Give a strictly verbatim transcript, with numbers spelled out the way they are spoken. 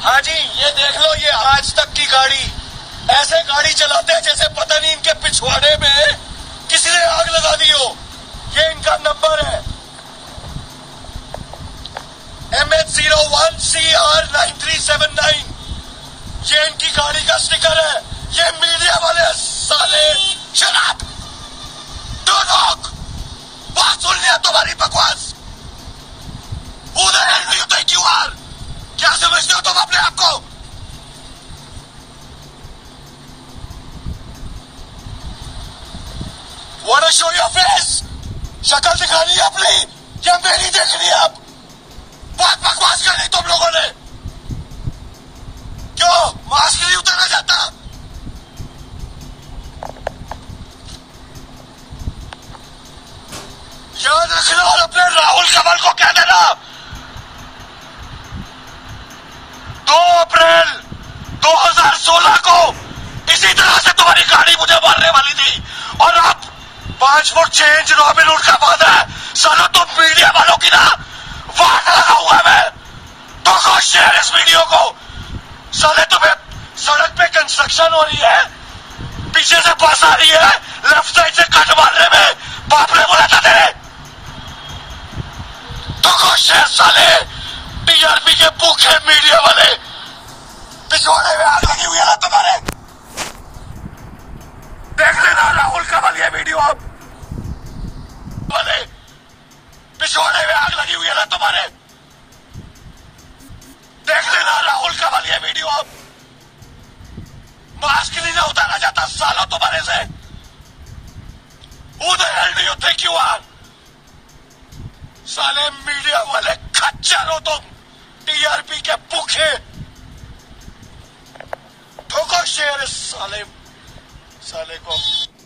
हाँ जी, ये देख लो, ये आज तक की गाड़ी। ऐसे गाड़ी चलाते हैं जैसे पता नहीं इनके पिछवाड़े में किसी ने आग लगा दी हो। ये इनका नंबर है M H zero one C R nine three seven nine. ये इनकी गाड़ी का स्टिकर है। ये मीडिया वाले साले शराब दो लोग बात सुन लिया तुम्हारी बकवास। उधर नहीं होता क्यों यार, क्या समझते हो तुम अपने आप को? Wanna show your face? शक्ल दिखानी है अपनी या मेरी देखनी है? अब बहुत बकवास करनी तुम लोगों ने। क्यों मास्क नहीं उतारा जाता? याद रखना और अपने राहुल कमल को कह देना दो अप्रैल दो हज़ार सोलह को इसी तरह से तुम्हारी गाड़ी मुझे मारने वाली थी और अब पांच फुट चेंज रॉबिन हुड का बाद है। साला तुम मीडिया वालों की ना वाट लगा हुआ है मैं। तो को शेयर इस वीडियो को। साले तुम्हें सड़क पे कंस्ट्रक्शन हो रही है, पीछे से बस आ रही है, लेफ्ट साइड से कट मारने में बाप ने बोला था तेरे। तो को शेयर साले टीआरपी के भूखे मीडिया वाले। पिछवाड़े में आग लगी हुई है ना तुम्हारे। देख लेना राहुल कमल ये वीडियो। अब वाले पिछवाड़े में आग लगी हुई है ना तुम्हारे। देख लेना राहुल कमल ये वीडियो। अब मास्क नहीं ना उतारा जाता सालों तुम्हारे से। Who the hell do you think you are? साले मीडिया वाले खच्चर हो तुम, टीआरपी के भूखे। ठोको शेयर इस साले साले को।